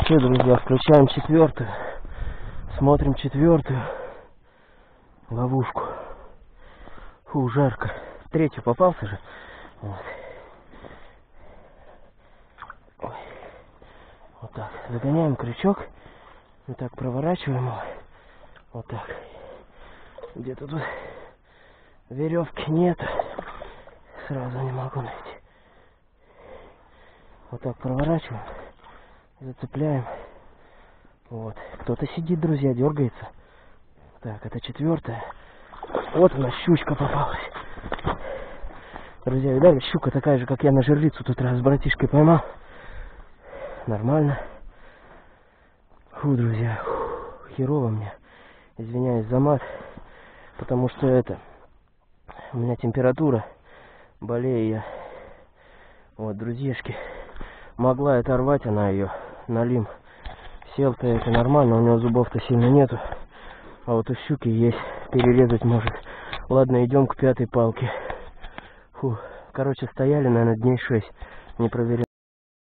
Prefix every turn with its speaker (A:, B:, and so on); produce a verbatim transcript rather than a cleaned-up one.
A: что, друзья, включаем четвертую. Смотрим четвертую ловушку. Фу, жарко. Третью попался же. Вот. Ой. Вот так. Загоняем крючок. Вот так проворачиваем его. Вот так. Где-то тут веревки нет. Сразу не могу найти. Вот так проворачиваем. Зацепляем. Вот. Кто-то сидит, друзья, дергается. Так, это четвертая. Вот у нас щучка попалась. Друзья, видали, щука такая же, как я на жерлицу тут раз с братишкой поймал. Нормально. Фу, друзья, фу, херово мне. Извиняюсь за мат. Потому что это... У меня температура. Болею я. Вот, друзьяшки. Могла это рвать, она ее налим. Сел-то это нормально, у него зубов-то сильно нету. А вот у щуки есть, перерезать может. Ладно, идем к пятой палке. Фу. Короче, стояли, наверное, дней шесть. Не проверял.